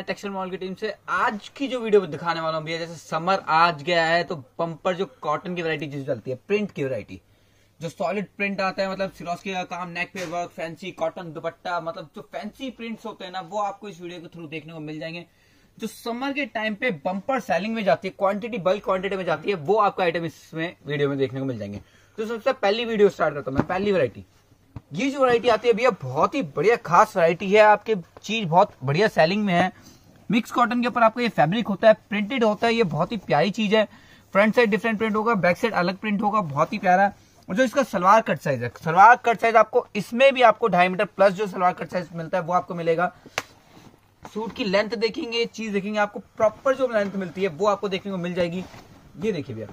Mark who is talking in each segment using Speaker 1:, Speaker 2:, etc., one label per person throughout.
Speaker 1: Textile mall की team से। आज की जो वीडियो दिखाने वाला हूँ भैया, जैसे समर आज गया है तो बम्पर जो कॉटन की वैरायटी जो चलती है, प्रिंट की वैरायटी, जो सॉलिड प्रिंट आता है, मतलब सिरोस्की का काम, नेक पे वर्क, फैंसी कॉटन दुपट्टा, मतलब जो फैंसी प्रिंट्स होते हैं ना, वो आपको इस वीडियो के थ्रू देखने को मिल जाएंगे। जो समर के टाइम पे बम्पर सेलिंग में जाती है, क्वांटिटी बल्क क्वांटिटी में जाती है, वो आपको आइटम इसमें वीडियो में देखने को मिल जाएंगे। तो सबसे पहली वीडियो स्टार्ट करता हूँ मैं। पहली वैरायटी, ये जो वैरायटी आती है भैया, बहुत ही बढ़िया खास वैरायटी है। आपके चीज बहुत बढ़िया सेलिंग में है। मिक्स कॉटन के ऊपर आपको ये फैब्रिक होता है, प्रिंटेड होता है। ये बहुत ही प्यारी चीज है। फ्रंट साइड डिफरेंट प्रिंट होगा, बैक साइड अलग प्रिंट होगा, बहुत ही प्यारा। और जो इसका सलवार कट साइज है, सलवार कट साइज आपको इसमें भी आपको 2.5 मीटर प्लस जो सलवार कट साइज मिलता है वो आपको मिलेगा। सूट की लेंथ देखेंगे, चीज देखेंगे, आपको प्रॉपर जो लेंथ मिलती है वो आपको देखने को मिल जाएगी। ये देखिए भैया,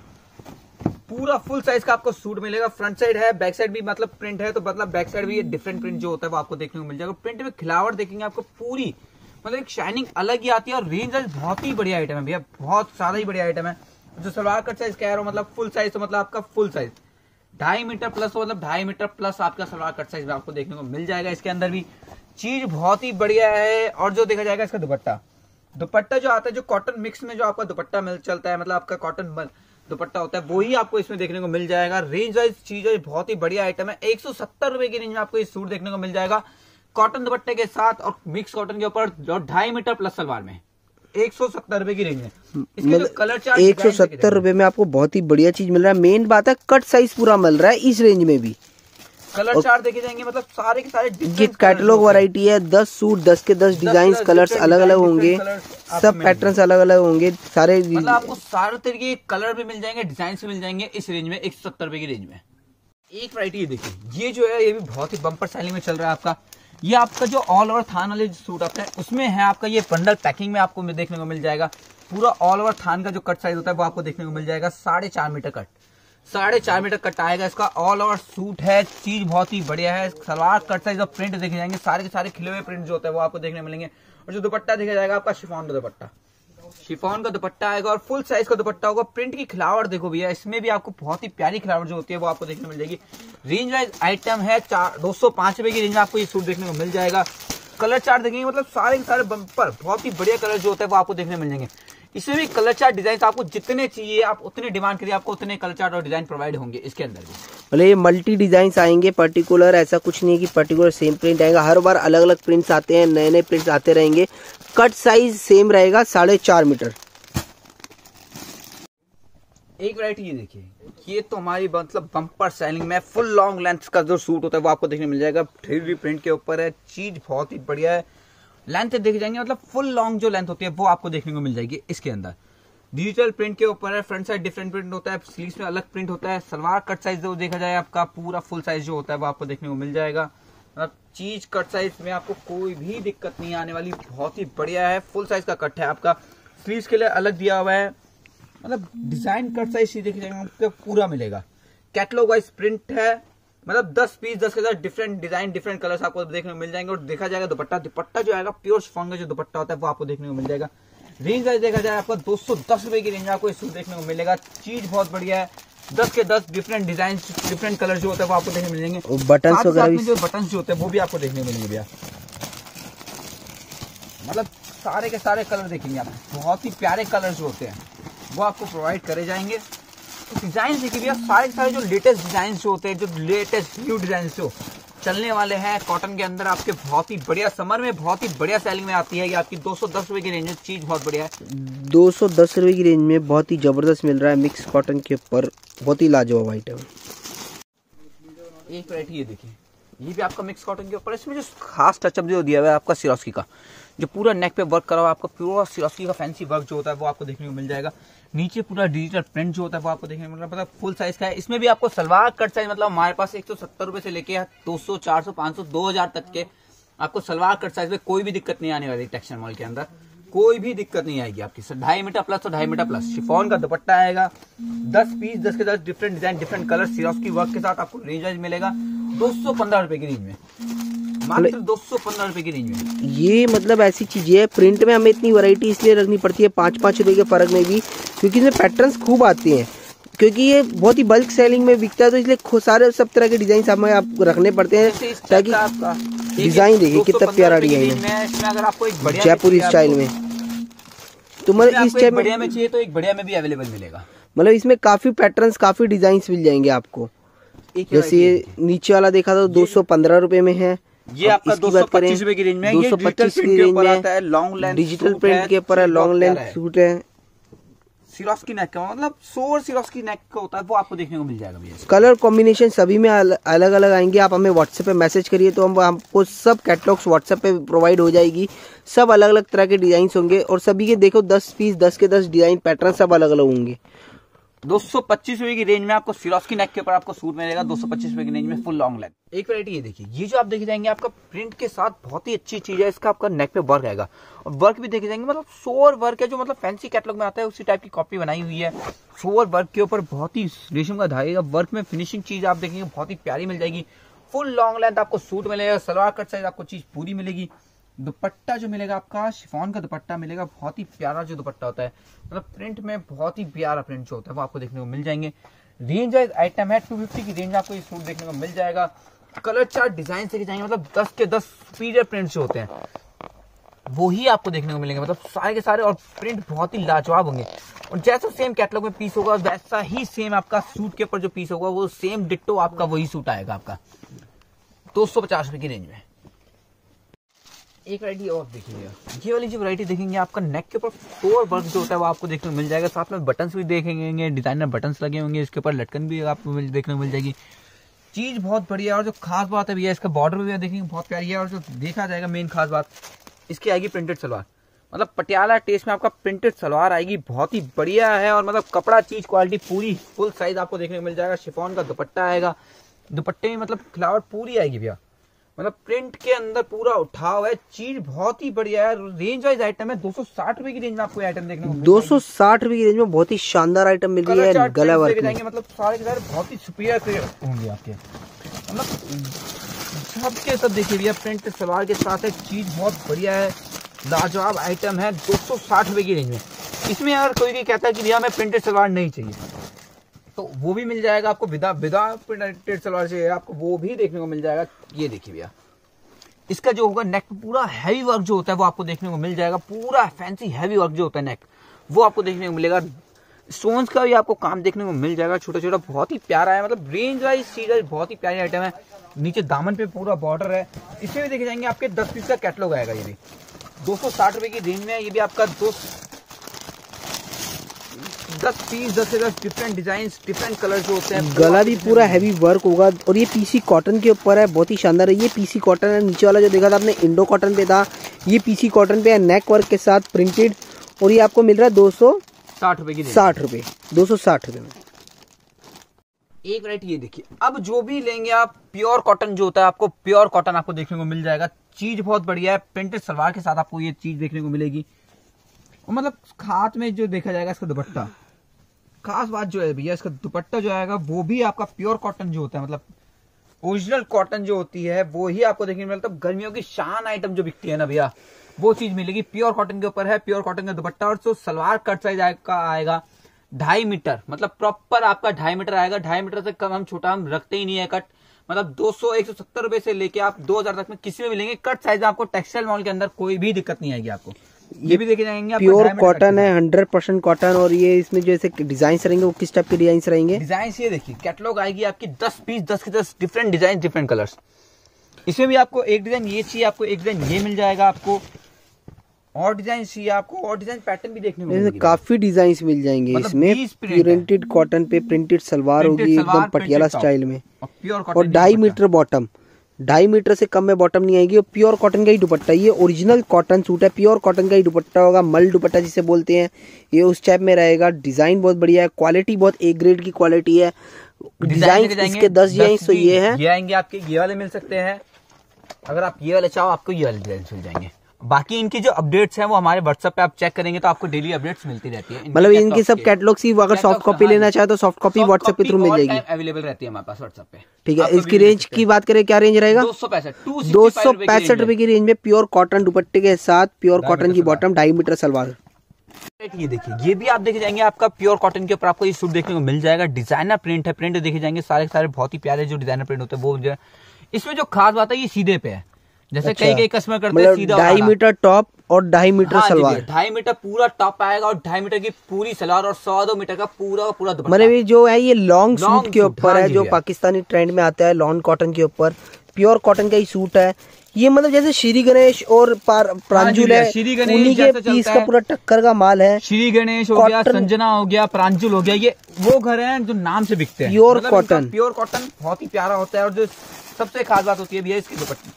Speaker 1: पूरा फुल साइज का आपको सूट मिलेगा। फ्रंट साइड है, बैक साइड भी मतलब प्रिंट है, तो मतलब बैक साइड भी ये डिफरेंट प्रिंट जो होता है वो आपको देखने को मिल जाएगा। प्रिंट में खिलावट देखेंगे आपको पूरी, मतलब एक शाइनिंग अलग ही आती है। और रेंज बहुत ही बढ़िया आइटम है भैया, बहुत ज्यादा ही बढ़िया आइटम है। जो सलवार कट साइज कह रहा हूँ, मतलब फुल साइज, तो मतलब आपका फुल साइज 2.5 मीटर प्लस, तो मतलब 2.5 मीटर प्लस आपका सलवार कट साइज में आपको देखने को मिल जाएगा। इसके अंदर भी चीज बहुत ही बढ़िया है। और जो देखा जाएगा इसका दुपट्टा जो आता है, जो कॉटन मिक्स में जो आपका दुपट्टा मिल चलता है, मतलब आपका कॉटन दुपट्टा होता है, वो ही आपको इसमें देखने को मिल जाएगा। रेंज वाइज चीज है, बहुत ही बढ़िया आइटम है। 170 रुपए की रेंज में आपको ये सूट देखने को मिल जाएगा, कॉटन दुपट्टे के साथ और मिक्स कॉटन के ऊपर, जो 2.5 मीटर प्लस सलवार में 170 रुपए की रेंज में। इसके जो कलर चार्ट
Speaker 2: 170 रुपए में आपको बहुत ही बढ़िया चीज मिल रहा है। मेन बात है कट साइज पूरा मिल रहा है इस रेंज में भी।
Speaker 1: कलर चार्ट देखे जाएंगे, मतलब सारे के सारे
Speaker 2: ये कैटलॉग वैरायटी है। 10 सूट, 10 के 10 डिजाइन, कलर्स अलग अलग होंगे, सब पैटर्न्स अलग अलग होंगे सारे।
Speaker 1: मतलब आपको सारे तरीके के कलर भी मिल जाएंगे, डिजाइन भी मिल जाएंगे इस रेंज में, 170 रुपए की रेंज में। एक वैरायटी ये देखिए, ये जो है ये भी बहुत ही बम्पर सेलिंग में चल रहा है आपका। ये आपका जो ऑल ओवर थान वाले सूट आता है, उसमें है आपका ये बंडल पैकिंग में आपको देखने को मिल जाएगा। पूरा ऑल ओवर थान का जो कट साइज होता है वो आपको देखने को मिल जाएगा। 4.5 मीटर कट, 4.5 मीटर कट आएगा इसका। ऑल ओवर सूट है, चीज बहुत ही बढ़िया है। सलवार कट साइज और प्रिंट देखे जाएंगे, सारे के सारे खिले हुए प्रिंट जो होते हैं वो आपको देखने मिलेंगे। और जो दुपट्टा देखा जाएगा आपका शिफॉन का दुपट्टा, शिफॉन का दुपट्टा आएगा और फुल साइज का दुपट्टा होगा। प्रिंट की खिलावट देखो भैया, इसमें भी आपको बहुत ही प्यारी खिलावट जो होती है वो आपको देखने मिल जाएगी। रेंज वाइज आइटम है, 205 रुपए की रेंज में आपको ये सूट देखने को मिल जाएगा। कलर चार्ट देखेंगे, मतलब सारे के सारे बम्पर बहुत ही बढ़िया कलर जो होते हैं वो आपको देखने मिल जाएंगे। इसमें भी कलर चार्ट डिजाइन आपको जितने चाहिए आप उतने डिमांड करिए, आपको उतने कलर चार्ट और डिजाइन प्रोवाइड होंगे इसके अंदर भी।
Speaker 2: मतलब ये मल्टी डिजाइन आएंगे, पर्टिकुलर ऐसा कुछ नहीं है कि पर्टिकुलर सेम प्रिंट आएगा। हर बार अलग अलग प्रिंट्स आते हैं, नए नए प्रिंट्स आते रहेंगे। कट साइज सेम रहेगा 4.5 मीटर।
Speaker 1: एक वैरायटी ये देखिए, ये तो हमारी मतलब बम्पर सेलिंग में फुल लॉन्ग लेंथ का जो सूट होता है वो आपको देखने मिल जाएगा। 3D प्रिंट के ऊपर है, चीज बहुत ही बढ़िया है। लेंथ देखे जाएंगे, मतलब फुल लॉन्ग जो लेंथ होती है वो आपको देखने को मिल जाएगी इसके अंदर। डिजिटल प्रिंट के ऊपर है, फ्रंट साइड डिफरेंट प्रिंट होता है, स्लीव्स में अलग प्रिंट होता है। सलवार कट साइज जो देखा जाए आपका पूरा फुल साइज जो होता है वो आपको देखने को मिल जाएगा। मतलब चीज कट साइज में आपको कोई भी दिक्कत नहीं आने वाली, बहुत ही बढ़िया है। फुल साइज का कट है आपका, स्लीव्स के लिए अलग दिया हुआ है। मतलब डिजाइन कट साइज देखे जाएंगे आपको पूरा मिलेगा। कैटलॉग वाइज प्रिंट है, मतलब 10 पीस 10 के 10 डिफरेंट डिजाइन डिफरेंट कलर्स आपको देखने को मिल जाएंगे। और देखा जाएगा दुपट्टा जो आएगा प्योर शिफॉन का जो दुपट्टा होता है वो आपको देखने को मिल जाएगा। रेंज वाइज देखा जाए आपको 210 रुपए की रेंज में आपको सूट देखने को मिलेगा। चीज बहुत बढ़िया है। 10 के 10 डिफरेंट डिजाइन डिफरेंट कलर जो होता है वो आपको देखने को मिलेंगे।
Speaker 2: बटन वगैरह
Speaker 1: जो बटन जो होते हैं वो भी आपको देखने को मिलेंगे भैया। मतलब सारे के सारे कलर देखेंगे आप, बहुत ही प्यारे कलर जो होते हैं वो आपको प्रोवाइड करे जाएंगे। डिजाइन देखिए भैया, सारे सारे जो लेटेस्ट डिजाइन जो होते हैं, जो लेटेस्ट न्यू डिजाइन जो चलने वाले हैं कॉटन के अंदर, आपके बहुत ही बढ़िया समर में बहुत ही बढ़िया सेलिंग में आती है। ये आपकी 210 रुपए की रेंज में चीज बहुत बढ़िया है।
Speaker 2: 210 रुपए की रेंज में बहुत ही जबरदस्त मिल रहा है। मिक्स कॉटन के ऊपर बहुत ही लाजवाब आइटम।
Speaker 1: एक वैरायटी ये देखिए, ये भी आपका मिक्स कॉटन के ऊपर। इसमें जो खास टचअप जो दिया हुआ है आपका सिरोस्की का, जो पूरा नेक पे वर्क करा हुआ आपका पूरा सिरोस्की का फैंसी वर्क जो होता है वो आपको देखने को मिल जाएगा। नीचे पूरा डिजिटल प्रिंट जो होता है वो आपको देखने को मिल रहा है। मतलब फुल साइज का है। इसमें भी आपको सलवार कट साइज, मतलब हमारे पास 170 रुपए से लेके 200, 400, 500, 2000 तक के आपको सलवार कट साइज में कोई भी दिक्कत नहीं आने वाली। टेक्सटाइल मॉल के अंदर कोई भी दिक्कत नहीं आएगी आपकी। 2.5 मीटर प्लस तो 2.5 मीटर प्लस शिफॉन का दुपट्टा आएगा। 10 पीस 10 के 10 different design different colour Swarovski work के साथ आपको रेंज वाइज मिलेगा 215 रुपए की रेंज में, मात्र 215 रुपए की रेंज में।
Speaker 2: ये मतलब ऐसी चीजें है, प्रिंट में हमें इतनी वैरायटी इसलिए रखनी पड़ती है 5-5 रुपए के फर्क में भी, क्योंकि इसमें पैटर्न्स खूब आते हैं। क्योंकि ये बहुत ही बल्क सेलिंग में बिकता है, तो इसलिए सारे सब तरह के डिजाइन हमें आप रखने पड़ते हैं ताकि डिजाइन देखिए कितना प्यारा डिजाइन है,
Speaker 1: इसमें अगर आपको एक बढ़िया
Speaker 2: जयपुरी स्टाइल में तो मतलब इस टाइप में
Speaker 1: बढ़िया में चाहिए तो एक बढ़िया में भी अवेलेबल मिलेगा।
Speaker 2: मतलब इसमें काफी पैटर्न्स, काफी डिजाइन मिल जाएंगे आपको। जैसे ये नीचे वाला देखा तो 215 रुपए में है।
Speaker 1: ये आपका 225 रुपए की रेंज में,
Speaker 2: 225 की रेंज में
Speaker 1: लॉन्ग लेंथ
Speaker 2: डिजिटल प्रिंट के ऊपर है, लॉन्ग लेंथ सूट है।
Speaker 1: सिरोस्की नेक का मतलब सोवर सिरोस्की नेक का होता है, वो आपको देखने को मिल जाएगा भैया।
Speaker 2: कलर कॉम्बिनेशन सभी में अलग अलग आएंगे। आप हमें व्हाट्सएप पे मैसेज करिए तो हम आपको सब कैटलॉग्स व्हाट्सएप पे प्रोवाइड हो जाएगी। सब अलग अलग तरह के डिजाइन होंगे और सभी के देखो 10 पीस, 10 के 10 डिजाइन पैटर्न सब अलग अलग होंगे।
Speaker 1: 225 रुपए की रेंज में आपको सिरोस्की नेक के ऊपर आपको सूट मिलेगा 225 रुपए की रेंज में फुल लॉन्ग लेंथ। एक वैरायटी ये देखिए, ये जो आप देखे जाएंगे आपका प्रिंट के साथ बहुत ही अच्छी चीज है। इसका आपका नेक पे वर्क आएगा और वर्क भी देखे जाएंगे, मतलब सोवर वर्क है जो मतलब फैंसी कैटलॉग में आता है, उसी टाइप की कॉपी बनाई हुई है। सोवर वर्क के ऊपर बहुत ही रेशम का धागे का वर्क में फिनिशिंग चीज आप देखेंगे बहुत ही प्यारी मिल जाएगी। फुल लॉन्ग लेंथ आपको सूट मिलेगा, सलवार कट साइज आपको चीज पूरी मिलेगी। दुपट्टा जो मिलेगा आपका शिफॉन का दुपट्टा मिलेगा, बहुत ही प्यारा जो दुपट्टा होता है, मतलब प्रिंट में बहुत ही प्यारा प्रिंट जो होता है वो आपको देखने को मिल जाएंगे। रेंज वाइज आइटम है 250 की रेंज में आपको ये सूट देखने को मिल जाएगा। कलर चार्ट डिजाइन से जाएंगे, मतलब 10 के 10 सुपीरियर प्रिंट्स जो होते हैं वो ही आपको देखने को मिलेंगे, मतलब सारे के सारे, और प्रिंट बहुत ही लाजवाब होंगे। और जैसा सेम कैटलॉग में पीस होगा वैसा ही सेम आपका सूट के ऊपर जो पीस होगा वो सेम डिट्टो आपका वही सूट आएगा आपका 250 रुपए की रेंज में। एक वैरायटी और देखिएगा, ये वाली जो वैरायटी देखेंगे आपका नेक के ऊपर फ्लोर वर्क जो होता है वो आपको देखने को मिल जाएगा। साथ में बटन्स भी देखेंगे, डिजाइनर बटन्स लगे होंगे, इसके ऊपर लटकन भी आपको देखने को मिल जाएगी। चीज बहुत बढ़िया है। और जो खास बात है भैया, इसका बॉर्डर भी देखेंगे बहुत प्यारी है। और जो देखा जाएगा मेन खास बात, इसकी आएगी प्रिंटेड सलवार, मतलब पटियाला टेस्ट में आपका प्रिंटेड सलवार आएगी, बहुत ही बढ़िया है। और मतलब कपड़ा चीज क्वालिटी पूरी फुल साइज आपको देखने को मिल जाएगा। शिफॉन का दुपट्टा आएगा, दुपट्टे में मतलब खिलावट पूरी आएगी भैया, मतलब प्रिंट के अंदर पूरा उठाव है, चीज बहुत ही बढ़िया है। रेंज वाइज आइटम है 260 रुपए की रेंज में आपको आइटम देखने को 260
Speaker 2: रुपए की रेंज में बहुत ही शानदार आइटम मिल रही है। गला वर्क में
Speaker 1: मतलब सारे के सारे बहुत ही सुपीरियर होंगे आपके, मतलब सबके सब देखिए भैया प्रिंट सलवार के साथ है, चीज बहुत बढ़िया है, लाजवाब आइटम है 260 रुपए की रेंज में। इसमें अगर कोई भी कहता है कि भैया हमें प्रिंटेड सलवार नहीं चाहिए तो वो भी मिल जाएगा आपको, विदा प्रिंटेड सलवार चाहिए आपको वो भी देखने को मिल जाएगा। ये देखिए भैया, इसका जो होगा नेक पे पूरा हैवी वर्क जो होता है वो आपको देखने को मिल जाएगा। पूरा फैंसी हैवी वर्क जो होता है नेक वो आपको देखने को मिलेगा। स्टोन्स का भी आपको काम देखने को मिल जाएगा, छोटा छोटा, बहुत ही प्यारा है। मतलब रेंज वाइज चीज बहुत ही प्यारी आइटम है। नीचे दामन पे पूरा बॉर्डर है। इसमें भी देखे जाएंगे आपके 10 पीस का कैटलॉग आएगा। ये भी 260 रुपए की रेंज में, ये भी आपका 10 पीस, 10 से 10 डिफरेंट डिजाइन, डिफरेंट कलर जो होते हैं।
Speaker 2: गला भी पूरा हैवी वर्क होगा और ये पीसी कॉटन के ऊपर है, बहुत ही शानदार है। ये पीसी कॉटन है। नीचे वाला जो देखा था आपने इंडो कॉटन पे था, ये पीसी कॉटन पे है, नेक वर्क के साथ प्रिंटेड, और ये आपको मिल रहा है 260 रुपए की, 60 रुपए, 260 रुपए में।
Speaker 1: एक वैरायटी ये देखिए, अब जो भी लेंगे आप प्योर कॉटन जो होता है आपको प्योर कॉटन आपको देखने को मिल जाएगा। चीज बहुत बढ़िया है, प्रिंटेड सलवार के साथ आपको ये चीज देखने को मिलेगी। और मतलब हाथ में जो देखा जाएगा इसका दुपट्टा, खास बात जो है भैया इसका दुपट्टा जो आएगा वो भी आपका प्योर कॉटन जो होता है, मतलब ओरिजिनल कॉटन जो होती है वो ही आपको देखने को मिलता है। गर्मियों की शान आइटम जो बिकती है ना भैया वो चीज मिलेगी, प्योर कॉटन के ऊपर है, प्योर कॉटन का दुपट्टा। और जो सलवार कट साइज का आएगा 2.5 मीटर, मतलब प्रॉपर आपका 2.5 मीटर आएगा। 2.5 मीटर से कम हम छोटा हम रखते ही नहीं है कट, मतलब 170 रुपए से लेके आप 2000 तक में किसी में मिलेंगे। कट साइज आपको टेक्सटाइल मॉल के अंदर कोई भी दिक्कत नहीं आएगी आपको। ये भी देखे जाएंगे
Speaker 2: प्योर कॉटन है, 100% कॉटन। और ये इसमें जैसे डिजाइन रहेंगे वो किस टाइप के डिजाइन रहेंगे?
Speaker 1: डिजाइन ये देखिए, कैटलॉग आएगी आपकी 10 पीस, 10 के 10 डिफरेंट डिजाइन, डिफरेंट कलर्स। इसमें भी आपको एक डिजाइन ये चाहिए, आपको एक डिजाइन ये मिल जाएगा, आपको और डिजाइन चाहिए आपको और डिजाइन पैटर्न भी देखने को मिलेंगे।
Speaker 2: काफी डिजाइन मिल जाएंगे मतलब इसमें। प्रिंटेड कॉटन पे प्रिंटेड सलवार होगी एकदम पटियाला स्टाइल में, और 2.5 मीटर बॉटम, 2.5 मीटर से कम में बॉटम नहीं आएगी। और प्योर कॉटन का ही दुपट्टा, ये ओरिजिनल कॉटन सूट है, प्योर कॉटन का ही दुपट्टा होगा, मल दुपट्टा जिसे बोलते हैं, ये उस टाइप में रहेगा। डिजाइन बहुत बढ़िया है, क्वालिटी बहुत ए ग्रेड की क्वालिटी है। डिजाइन इसके 10 डिजाइन तो ये है,
Speaker 1: ये आएंगे आपके, ये वाले मिल सकते हैं। अगर आप ये वाले चाहो आपको ये वाले डिजाइन मिल जाएंगे। बाकी इनकी जो अपडेट्स हैं वो हमारे व्हाट्सएप पे आप चेक करेंगे तो आपको डेली अपडेट्स मिलती रहती है।
Speaker 2: मतलब इनकी सब कैटलॉग्स ही अगर सॉफ्ट कॉपी लेना चाहे तो सॉफ्ट कॉपी व्हाट्सएप के थ्रू मिल जाएगी,
Speaker 1: अवेलेबल रहती है हमारे पास व्हाट्सएप पे।
Speaker 2: ठीक है। इसकी रेंज की बात करें, क्या रेंज रहेगा? 265 रुपए की रेंज में प्योर कॉटन दुपट्टे के साथ, प्योर कॉटन की बॉटम, 2.5 मीटर सलवार।
Speaker 1: ये देखिए, ये भी आप देखे जाएंगे आपका प्योर कॉटन के ऊपर आपको ये सूट देखने को मिल जाएगा। डिजाइनर प्रिंट है, प्रिंट देखे जाएंगे सारे सारे बहुत ही प्यारे जो डिजाइनर प्रिंट होते हैं वो। इसमें जो खास बात है ये सीधे पे है, जैसे
Speaker 2: अच्छा,
Speaker 1: कई कस्टमर करते हैं सीधा
Speaker 2: 2.5 मीटर टॉप और 2.5 मीटर सलवार।
Speaker 1: 2.5 मीटर पूरा टॉप आएगा और 2.5 मीटर की पूरी सलवार और 102 मीटर का पूरा दुपट्टा।
Speaker 2: मतलब ये जो है ये लॉन्ग सूट के ऊपर
Speaker 1: हाँ
Speaker 2: है,
Speaker 1: जी
Speaker 2: जो
Speaker 1: भैया।
Speaker 2: पाकिस्तानी ट्रेंड में आता है, लॉन्ग कॉटन के ऊपर, प्योर कॉटन का ही सूट है ये। मतलब जैसे श्री गणेश और प्रांजुल है,
Speaker 1: श्री गणेश
Speaker 2: उन्हीं के
Speaker 1: जैसा
Speaker 2: पीस
Speaker 1: चलता
Speaker 2: का
Speaker 1: है।
Speaker 2: पूरा टक्कर का माल है।
Speaker 1: श्री गणेश हो गया, संजना हो गया, प्रांजुल हो गया, ये वो घर हैं जो नाम से बिकते हैं।
Speaker 2: प्योर कॉटन,
Speaker 1: प्योर कॉटन बहुत ही प्यारा होता है। और जो सबसे खास बात होती है भैया इसकी दुपट्टे,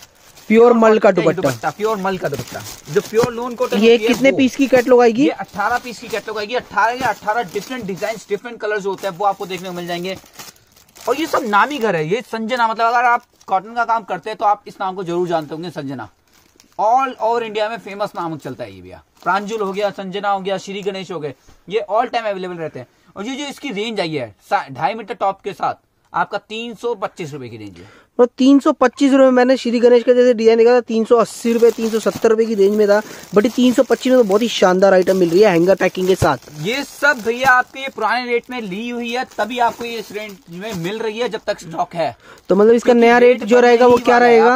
Speaker 2: प्योर मल का दुपट्टा,
Speaker 1: प्योर मल का दुपट्टा, जो प्योर लोन कॉटन।
Speaker 2: ये कितने पीस की कैटलॉग आएगी?
Speaker 1: ये 18 पीस की कैटलॉग आएगी। 18 डिफरेंट डिजाइन, डिफरेंट कलर जो होते हैं वो आपको देखने को मिल जाएंगे। और ये सब नामी घर है। ये संजना, मतलब अगर आप कॉटन का काम करते हैं तो आप इस नाम को जरूर जानते होंगे, संजना। ऑल ओवर इंडिया में फेमस नाम चलता है ये भैया। प्रांजुल हो गया, संजना हो गया, श्री गणेश हो गए, ये ऑल टाइम अवेलेबल रहते हैं। और ये जो इसकी रेंज आई है 2.5 मीटर टॉप के साथ आपका 325 रुपए की रेंज है।
Speaker 2: और 325 रुपए। मैंने श्री गणेश का जैसे डिजाइन देखा था 380 रुपए, 370 रुपए की रेंज में था, बट 325 में तो बहुत ही शानदार आइटम मिल रही है हैंगर पैकिंग के साथ।
Speaker 1: ये सब भैया आपके ये पुराने रेट में ली हुई है, तभी आपको ये इस रेंज में मिल रही है जब तक स्टॉक है।
Speaker 2: तो मतलब इसका नया रेट जो रहेगा वो क्या रहेगा?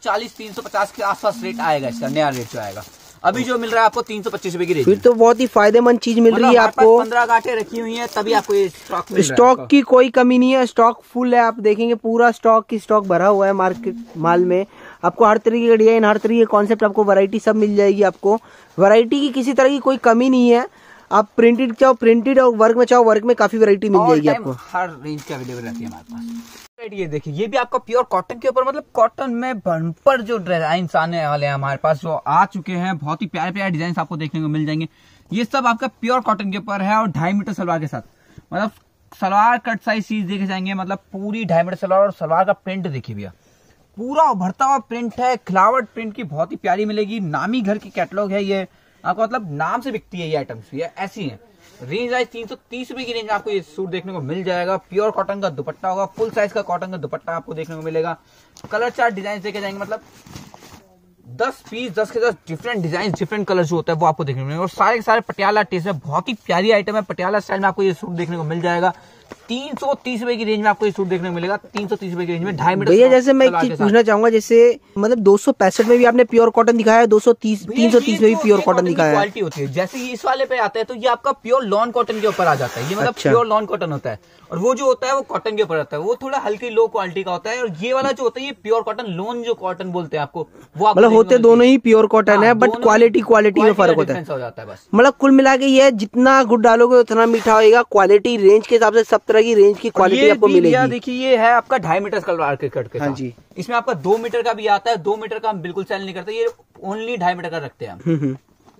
Speaker 1: 340-350 के आसपास रेट आएगा इसका नया रेट जो आएगा। अभी जो मिल रहा है आपको 325 रुपए की रेंज।
Speaker 2: फिर तो बहुत ही फायदेमंद चीज मिल रही है आपको।
Speaker 1: 15 गांठें रखी हुई हैं तभी आपको ये स्टॉक मिल रहा है।
Speaker 2: स्टॉक की कोई कमी नहीं है, स्टॉक फुल है। आप देखेंगे पूरा स्टॉक भरा हुआ है मार्केट माल में। आपको हर तरीके का डिजाइन, हर तरीके का कॉन्सेप्ट, आपको वैरायटी सब मिल जाएगी। आपको वैरायटी की किसी तरह की कोई कमी नहीं है। आप प्रिंटेड चाहो प्रिंटेड और वर्क में चाहो वर्क में, काफी वैरायटी मिल जाएगी आपको।
Speaker 1: हर रेंज की अवेलेबल रहती है हमारे पास। ये देखिए ये भी आपका प्योर कॉटन के ऊपर, मतलब कॉटन में बम्पर जो डिजाइन आने वाले हैं हमारे पास जो आ चुके हैं, बहुत ही प्यारे प्यारे डिजाइन आपको देखने को मिल जाएंगे। ये सब आपका प्योर कॉटन के ऊपर है और 2.5 मीटर सलवार के साथ, मतलब सलवार कट साइज चीज देखे जाएंगे। मतलब पूरी 2.5 मीटर सलवार और सलवार का प्रिंट देखिए भैया, पूरा उभरता हुआ प्रिंट है, खिलावट प्रिंट की बहुत ही प्यारी मिलेगी। नामी घर की कैटलॉग है ये, आपको मतलब नाम से बिकती है ये आइटम्स, ये ऐसी है। रेंज आज 330 रुपए की रेंज में आपको ये सूट देखने को मिल जाएगा। प्योर कॉटन का दुपट्टा होगा, फुल साइज का कॉटन का दुपट्टा आपको देखने को मिलेगा। कलर चार्ट डिजाइन देखे जाएंगे, मतलब 10 पीस 10 के 10 डिफरेंट डिजाइन, डिफरेंट कलर जो होता है वो आपको देखने को मिलेगा। और सारे के सारे पटियाला टेस्ट है, बहुत ही प्यारी आइटम है। पटियाला स्टाइल में आपको ये सूट देखने को मिल जाएगा। 330 रुपए की रेंज में आपको ये सूट देखने को मिलेगा। 330 रुपए की रेंज में 2.5 मीटर।
Speaker 2: भैया जैसे मैं एक चीज पूछना चाहूंगा, जैसे मतलब 265 में भी आपने प्योर कॉटन दिखाया है, 330 में भी प्योर कॉटन दिखाया है।
Speaker 1: क्वालिटी होती है जैसे ये इस वाले पे आता है तो ये आपका प्योर लॉन कॉटन के ऊपर आ जाता है। ये मतलब
Speaker 2: अच्छा।
Speaker 1: प्योर लॉन कॉटन होता है, और वो जो होता है वो कॉटन के ऊपर आता है, वो थोड़ा हल्की लो क्वालिटी का होता है। और ये वाला जो होता है ये प्योर कॉटन लोन जो कॉटन बोलते हैं आपको, वो
Speaker 2: मतलब होते दोनों ही प्योर कॉटन है, बट क्वालिटी में फर्क होता है।
Speaker 1: हो जाता है बस।
Speaker 2: मतलब कुल मिला के ये जितना गुड़ डालोगे उतना मीठा होगा। क्वालिटी रेंज के हिसाब से सब तरह की रेंज की क्वालिटी आपको मिलेगी।
Speaker 1: देखिए ये है आपका 2.5 मीटर सलवार के कट के
Speaker 2: हाँ
Speaker 1: साथ।
Speaker 2: जी।
Speaker 1: इसमें आपका 2 मीटर का भी आता है। 2 मीटर का हम बिल्कुल सेल नहीं करते, ये ओनली 2.5 मीटर का रखते हैं हम।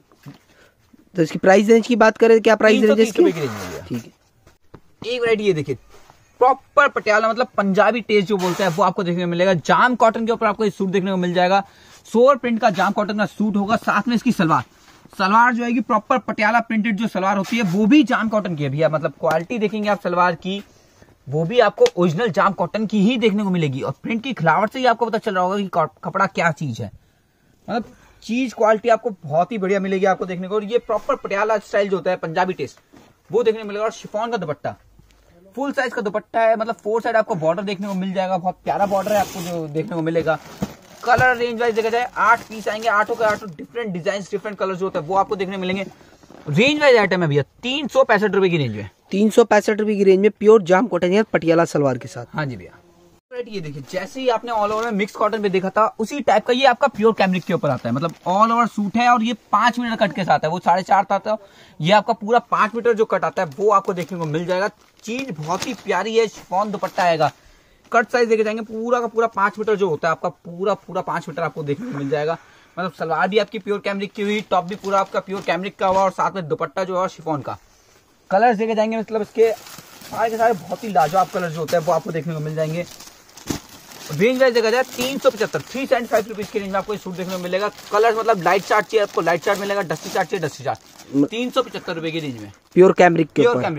Speaker 2: तो इसकी प्राइस रेंज की बात करें, क्या प्राइस रेंज है इसकी?
Speaker 1: ठीक है। एक वैरायटी ये देखिए प्रॉपर पटियाला, मतलब पंजाबी टेस्ट जो बोलते हैं वो आपको देखने को मिलेगा। जाम कॉटन के ऊपर आपको ये सूट देखने को मिल जाएगा। सोवर प्रिंट का जाम कॉटन का सूट होगा, साथ में इसकी सलवार जो आएगी प्रॉपर पटियाला प्रिंटेड जो सलवार होती है वो भी जाम कॉटन की है भैया। मतलब क्वालिटी देखेंगे आप सलवार की, वो भी आपको ओरिजिनल जाम कॉटन की ही देखने को मिलेगी। और प्रिंट की खिलावट से ही आपको पता चल रहा होगा कि कपड़ा क्या चीज है। मतलब चीज क्वालिटी आपको बहुत ही बढ़िया मिलेगी आपको देखने को। और ये प्रॉपर पटियाला स्टाइल जो होता है पंजाबी टेस्ट वो देखने को मिलेगा। और शिफॉन का दुपट्टा, फुल साइज का दुपट्टा है, मतलब 4 साइड आपको बॉर्डर देखने को मिल जाएगा। बहुत प्यारा बॉर्डर है आपको जो देखने को मिलेगा। कलर रेंज वाइज देखा जाए 8 पीस आएंगे, 8 के 8 डिफरेंट डिजाइन, डिफरेंट कलर जो होता है वो आपको देखने मिलेंगे। रेंज वाइज आइटम है भैया 365 रुपए की रेंज में।
Speaker 2: 365 रुपए की रेंज में प्योर जाम कॉटन है पटियाला सलवार के साथ।
Speaker 1: हाँ जी भैया। ये देखिए जैसे ही आपने ऑल ओवर में मिक्स कॉटन पे देखा था उसी टाइप का ये आपका प्योर कैमरिक के ऊपर आता है। मतलब ऑल ओवर सूट है और ये 5 मीटर कट के साथ है, वो 4.5 आता है। ये आपका पूरा 5 मीटर जो कट आता है वो आपको देखने को मिल जाएगा। चीज बहुत ही प्यारी है, शिफॉन दुपट्टा आएगा। कट साइज देखे जाएंगे पूरा का पूरा 5 मीटर जो होता है आपका पूरा 5 मीटर आपको देखने को मिल जाएगा। मतलब सलवार भी आपकी प्योर कैमरिक की हुई, टॉप भी पूरा आपका प्योर कैमरिक का हुआ, और साथ में दुपट्टा जो है शिफॉन का। कलर्स देखे जाएंगे, मतलब इसके सारे के सारे बहुत ही लाजवाब कलर जो होते हैं वो आपको देखने को मिल जाएंगे। रेंज वाइज देखा जाए 375 रुपीज की रेंज में आपको सूट देखने को मिलेगा। कलर मतलब लाइट चार्ट चाहिए आपको लाइट चार्ट मिलेगा, डस्टी चार्ट चाहिए डस्टी चार्ट। 375 रुपए की रेंज में
Speaker 2: प्योर कैमरिक के ऊपर।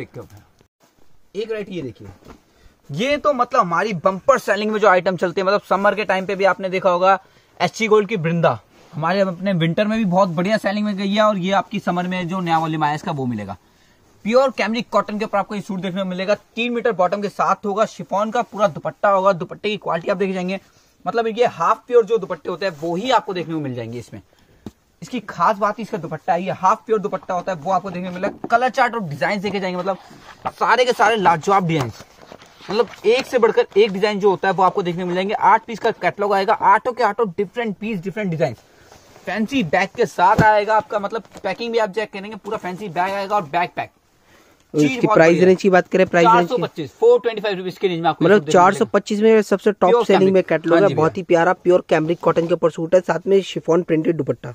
Speaker 1: एक राइट ये देखिए, ये तो मतलब हमारी बम्पर सेलिंग में जो आइटम चलते हैं, मतलब समर के टाइम पे भी आपने देखा होगा एचसी गोल्ड की वृंदा हमारे अपने विंटर में भी बहुत बढ़िया सेलिंग में गई है। और ये आपकी समर में जो नया वॉल्यूम आया इसका वो मिलेगा। प्योर कैमरिक कॉटन के ऊपर आपको ये सूट देखने को मिलेगा। 3 मीटर बॉटम के साथ होगा, शिफॉन का पूरा दुपट्टा होगा। दुपट्टे की क्वालिटी आप देख जाएंगे, मतलब ये हाफ प्योर जो दुपट्टे होते हैं वो ही आपको देखने को मिल जाएंगे इसमें। इसकी खास बात इसका दुपट्टा है, ये हाफ प्योर दुपट्टा होता है, वो आपको देखने को मिलेगा। कलर चार्ट और डिजाइन देखे जाएंगे, मतलब सारे के सारे लाजवाब डिजाइन, मतलब एक से बढ़कर एक डिजाइन जो होता है वो आपको देखने को मिल जाएंगे। 8 पीस का कैटलॉग आएगा, 8 के 8 different piece different design, fancy bag के साथ आएगा आपका। मतलब पैकिंग भी आप चेक करेंगे, पूरा फैंसी बैग आएगा और बैग पैक।
Speaker 2: इसकी प्राइस रेंज की बात करें, प्राइस रेंज
Speaker 1: 425 425 रुपीज के रेंज में आपको,
Speaker 2: मतलब 425 में सबसे टॉप सेलिंग में कैटलॉग है। बहुत ही प्यारा प्योर कैमरिक कॉटन के ऊपर सूट है, साथ में शिफॉन प्रिंटेड दुपट्टा।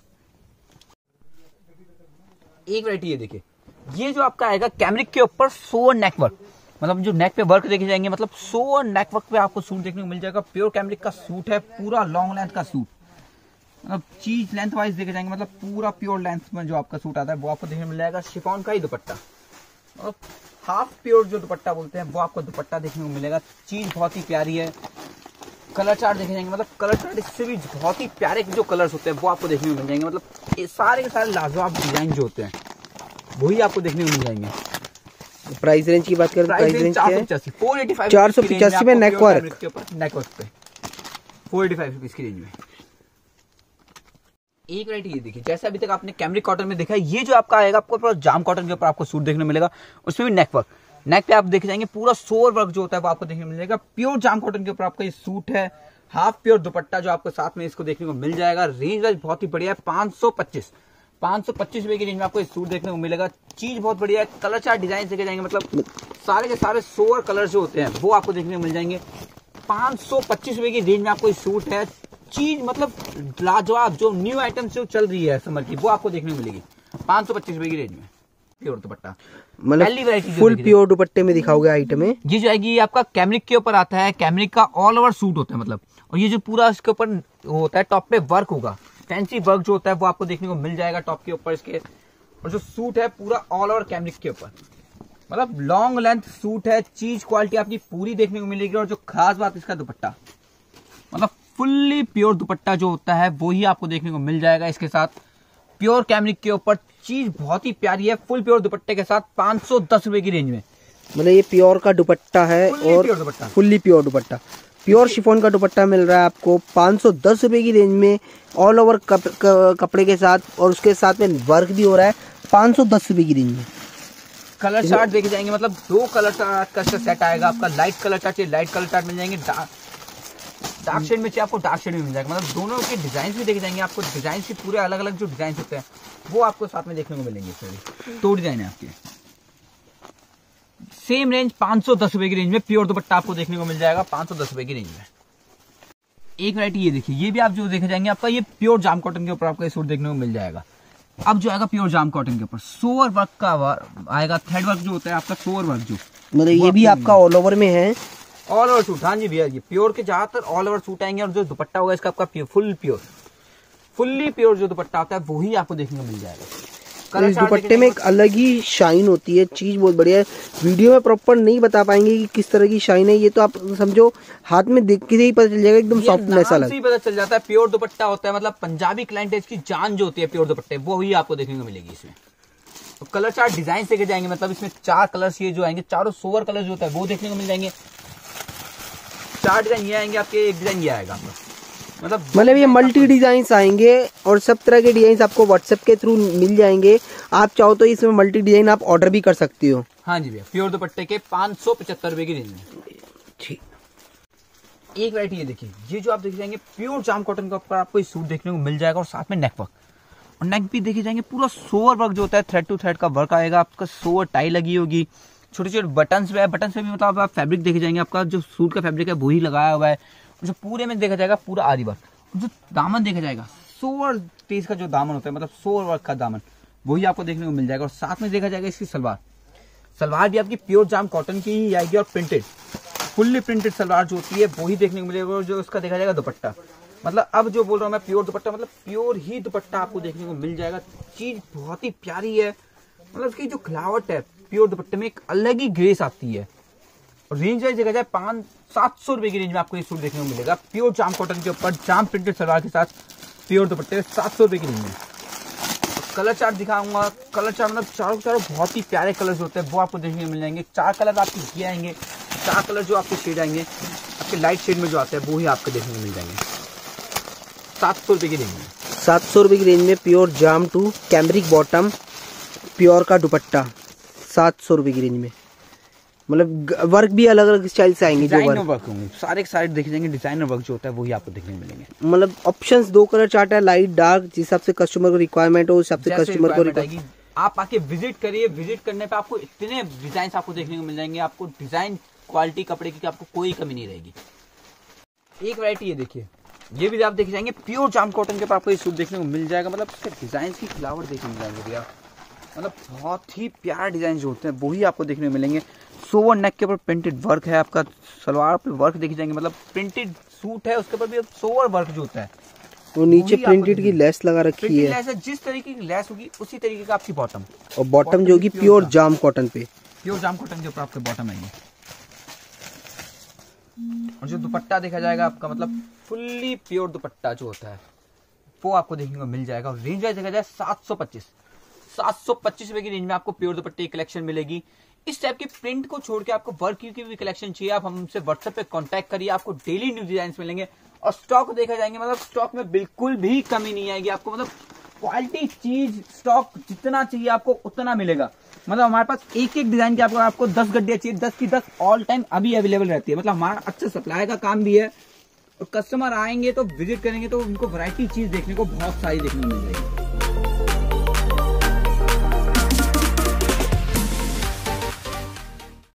Speaker 1: एक वैरायटी ये देखिए, ये जो आपका आएगा कैमरिक के ऊपर सोवर नेक वर्क, मतलब जो नेक पे वर्क देखे जाएंगे, मतलब सोवर नेक वर्क पे आपको सूट देखने को मिल जाएगा। प्योर कैमरिक का सूट है, पूरा लॉन्ग लेंथ का सूट, मतलब चीज लेंथ वाइज देखे जाएंगे, मतलब पूरा प्योर लेंथ में जो आपका सूट आता है वो आपको देखने को मिल जाएगा। शिफॉन का ही दुपट्टा, मतलब हाफ प्योर जो दुपट्टा बोलते हैं वो आपको दुपट्टा देखने को मिलेगा। चीज बहुत ही प्यारी है। कलर चार्ट देखे जाएंगे, मतलब कलर चार्ट इससे भी बहुत ही प्यारे जो कलर्स होते हैं वो आपको देखने को मिल जाएंगे। मतलब ये सारे के सारे लाजवाब डिजाइन जो होते हैं वही आपको देखने को मिल जाएंगे।
Speaker 2: प्राइस रेंज की बात करें, प्राइस रेंज
Speaker 1: 485
Speaker 2: में नेक वर्क
Speaker 1: पे 485 रुपीज की रेंज में। एक वैरायटी ये देखिए, जैसे अभी तक आपने कैमरिक कॉटन में देखा है, ये जो आपका आएगा आपको जाम कॉटन के ऊपर आपको सूट देखने को मिलेगा। उसमें भी नेक वर्क, नेक पे आप देखे जाएंगे पूरा सोवर वर्क जो होता है वो आपको देखने को मिल जाएगा। प्योर जाम कॉटन के ऊपर आपका ये सूट है, हाफ प्योर दुपट्टा जो आपको साथ में इसको देखने को मिल जाएगा। रेंज वाइज बहुत ही बढ़िया है, 525 रुपए की रेंज में आपको ये सूट देखने को मिलेगा। चीज बहुत बढ़िया है, कलर चार्ट डिजाइन देखे जाएंगे, मतलब सारे के सारे सोवर कलर जो होते हैं वो आपको देखने को मिल जाएंगे। 525 रुपए की रेंज में आपको ये सूट है। चीज मतलब लाजवाब, जो न्यू आइटम जो चल रही है समर की वो आपको देखने को मिलेगी 525 रुपए की रेंज में। प्योर दुपट्टा,
Speaker 2: मतलब फुल प्योर दुपट्टे में दिखाओगे आइटम है।
Speaker 1: ये जो है ये आपका कैमरिक के ऊपर आता है, कैमरिक का ऑल ओवर सूट होता है मतलब, और ये जो पूरा इसके ऊपर होता है टॉप पे वर्क होगा, फैंसी वर्क जो होता है वो आपको देखने को मिल जाएगा टॉप के ऊपर इसके। और जो सूट है पूरा ऑल ओवर कैमरिक के ऊपर, मतलब लॉन्ग लेंथ सूट है। चीज क्वालिटी आपकी पूरी देखने को मिलेगी। और जो खास बात इसका दुपट्टा, मतलब फुल्ली प्योर दुपट्टा जो होता है वो ही आपको देखने को मिल जाएगा इसके साथ। प्योर कैमरिक के ऊपर चीज बहुत ही प्यारी है, फुल प्योर दुपट्टे के साथ 510 रुपए की रेंज में।
Speaker 2: मतलब ये प्योर का दुपट्टा है और fully pure dupatta, pure chiffon का दुपट्टा मिल रहा है आपको 510 रुपए की रेंज में, ऑल ओवर कपड़े के साथ, और उसके साथ में वर्क भी हो रहा है 510 रुपए की रेंज में।
Speaker 1: कलर चार्ट देखे जाएंगे, मतलब 2 कलर चार्ट का सेट आएगा आपका। लाइट कलर चार्ट चाहिए लाइट कलर चार्ट मिल जाएंगे, डार्क शेड में चाहिए आपको डार्क शेड में मिल जाएगा। मतलब दोनों के डिजाइन भी देखे जाएंगे आपको। डिजाइन भी पूरे अलग अलग जो डिजाइन होते हैं वो आपको साथ में देखने को मिलेंगे। सॉरी 2 डिजाइन है आपके। सेम रेंज 510 रुपए की रेंज में प्योर दुपट्टा आपको देखने को मिल जाएगा 510 रुपए की रेंज में। एक वैरायटी ये देखिए, ये भी आप जो देखे जाएंगे आपका, ये प्योर जाम कॉटन के ऊपर आपको ये सूट देखने को मिल जाएगा। अब जो आएगा प्योर जाम कॉटन के ऊपर सोवर वर्क का आएगा, थ्रेड वर्क जो होता है आपका, सोवर वर्क जो,
Speaker 2: मतलब ये भी आपका ऑल ओवर में है,
Speaker 1: ऑल ओवर सूट। हाँ जी भैया, ये प्योर के ज्यादातर ऑल ओवर सूट आएंगे। और जो दुपट्टा होगा इसका आपका फुल्ली प्योर जो दुपट्टा होता है वही आपको देखने को मिल जाएगा।
Speaker 2: इस दुपट्टे में एक अलग ही शाइन होती है, चीज बहुत बढ़िया है। वीडियो में प्रॉपर नहीं बता पाएंगे कि किस तरह की शाइन है, ये तो आप समझो हाथ में देख के ही पता चल जाएगा, एकदम सॉफ्टनेस अलग
Speaker 1: पता चल जाता है। प्योर दुपट्टा होता है, मतलब पंजाबी क्लाइंटेज की जान जो होती है प्योर दुपट्टे, वो ही आपको देखने को मिलेगी इसमें। तो कलर चार्ट डिजाइन देखे जाएंगे, मतलब इसमें 4 कलर्स ये जो आएंगे, चारों सोवर कलर जो होता है वो देखने को मिल जाएंगे। 4 डिजाइन ये आएंगे आपके, 1 डिजाइन ये आएगा आपका। मतलब
Speaker 2: ये मल्टी डिजाइन आएंगे और सब तरह के डिजाइन आपको व्हाट्सएप के थ्रू मिल जाएंगे। आप चाहो तो इसमें मल्टी डिजाइन आप ऑर्डर भी कर सकती हो।
Speaker 1: हाँ जी भैया, प्योर दुपट्टे के 575 रुपए की रेंज में।
Speaker 2: ठीक,
Speaker 1: एक वैरायटी ये देखिए, ये जो आप देख जाएंगे प्योर जाम कॉटन के ऊपर आपको ये सूट देखने को मिल जाएगा। और साथ में नेक वर्क, और नेक भी देखे जाएंगे पूरा सोवर वर्क जो होता है, थ्रेड टू थ्रेड का वर्क आएगा आपका। सोवर टाई लगी होगी, छोटे छोटे बटन्स पे भी मतलब आप फैब्रिक देखे जाएंगे, आपका जो सूट का फैब्रिक है वही लगाया हुआ है। जो पूरे में देखा जाएगा पूरा आरी वर्क। जो दामन देखा जाएगा सोवर पीस का जो दामन होता है, मतलब सोवर वर्क का दामन, वही आपको देखने को मिल जाएगा। और साथ में देखा जाएगा इसकी सलवार भी आपकी प्योर जाम कॉटन की ही आएगी, और प्रिंटेड फुल्ली प्रिंटेड सलवार जो होती है वही देखने को मिलेगा। और जो उसका देखा जाएगा दुपट्टा, मतलब अब जो बोल रहा हूँ मैं प्योर दुपट्टा, मतलब प्योर ही दुपट्टा आपको देखने को मिल जाएगा। चीज बहुत ही प्यारी है, मतलब उसकी जो खिलावट है प्योर दुपट्टे में एक अलग ही ग्रेस आती है। रेंज वाइज देखा जाए 500-700 रुपए की रेंज में आपको ये सूट देखने को मिलेगा। प्योर जाम कॉटन के ऊपर जाम प्रिंटेड सलवार के साथ प्योर दुपट्टे 700 रुपए की रेंज में। कलर चार्ट दिखाऊंगा, कलर चार्ट मतलब चारों बहुत ही प्यारे कलर्स होते हैं वो आपको देखने को मिल जाएंगे। 4 कलर आपके ये आएंगे, 4 कलर जो आपके शेड आएंगे। आपके लाइट शेड में जो आता है वो ही आपको देखने को मिल जाएंगे 700 रुपए की रेंज में।
Speaker 2: 700 रुपए की रेंज में pure jam to cambric bottom pure का दुपट्टा 700 रुपए की रेंज में। मतलब वर्क भी अलग अलग स्टाइल से आएंगे, जो
Speaker 1: वर्क होंगे सारे साइड देखे जाएंगे, डिजाइनर वर्क जो होता है वही आपको देखने को मिलेंगे।
Speaker 2: मतलब ऑप्शंस 2 कलर चार्ट है, लाइट डार्क, जिस हिसाब से कस्टमर को रिक्वायरमेंट हो उस हिसाब से कस्टमर को
Speaker 1: आप आके विजिट करिए। विजिट करने पे आपको इतने डिजाइन आपको देखने को मिल जाएंगे, आपको डिजाइन क्वालिटी कपड़े की आपको कोई कमी नहीं रहेगी। एक वैरायटी ये देखिए, ये भी आप देख जाएंगे प्योर जाम कॉटन के ऊपर आपको ये सूट देखने को मिल जाएगा। मतलब इसके डिजाइन की फ्लावर देखने को मिल जाएंगे भैया, मतलब बहुत ही प्यारा डिजाइन जो होते हैं वही आपको देखने को मिलेंगे। सोवर नेक के ऊपर प्रिंटेड वर्क है, आपका सलवार पे वर्क देखे जाएंगे, मतलब प्रिंटेड सूट है उसके ऊपर भी सोवर वर्क जो होता है
Speaker 2: वो नीचे प्रिंटेड की लेस लगा रखी है।
Speaker 1: लेस है, जिस तरीके की लेस होगी उसी तरीके का आपकी बॉटम,
Speaker 2: और बॉटम जो होगी प्योर जाम कॉटन पे,
Speaker 1: प्योर जाम कॉटन के ऊपर आपके बॉटम आएंगे। और जो दुपट्टा देखा जाएगा आपका मतलब फुल्ली प्योर दुपट्टा जो होता है वो आपको देखने को मिल जाएगा। और रेंज वाइज देखा जाए 725 रुपए की रेंज में आपको प्योर दुपट्टे की कलेक्शन मिलेगी। इस टाइप के प्रिंट को छोड़ के आपको वर्क की भी कलेक्शन चाहिए, आप हमसे व्हाट्सएप पे कांटेक्ट करिए, आपको डेली न्यू डिजाइन मिलेंगे। और स्टॉक देखा जाएंगे, मतलब स्टॉक में बिल्कुल भी कमी नहीं आएगी आपको, मतलब क्वालिटी चीज स्टॉक जितना चाहिए आपको उतना मिलेगा। मतलब हमारे पास एक एक डिजाइन के आपको 10 गड्डियां चाहिए, 10 की 10 ऑल टाइम अभी अवेलेबल रहती है। मतलब हमारा अच्छा सप्लाई का काम भी है, और कस्टमर आएंगे तो विजिट करेंगे तो उनको वैरायटी चीज देखने को बहुत सारी देखने को मिल जाएगी।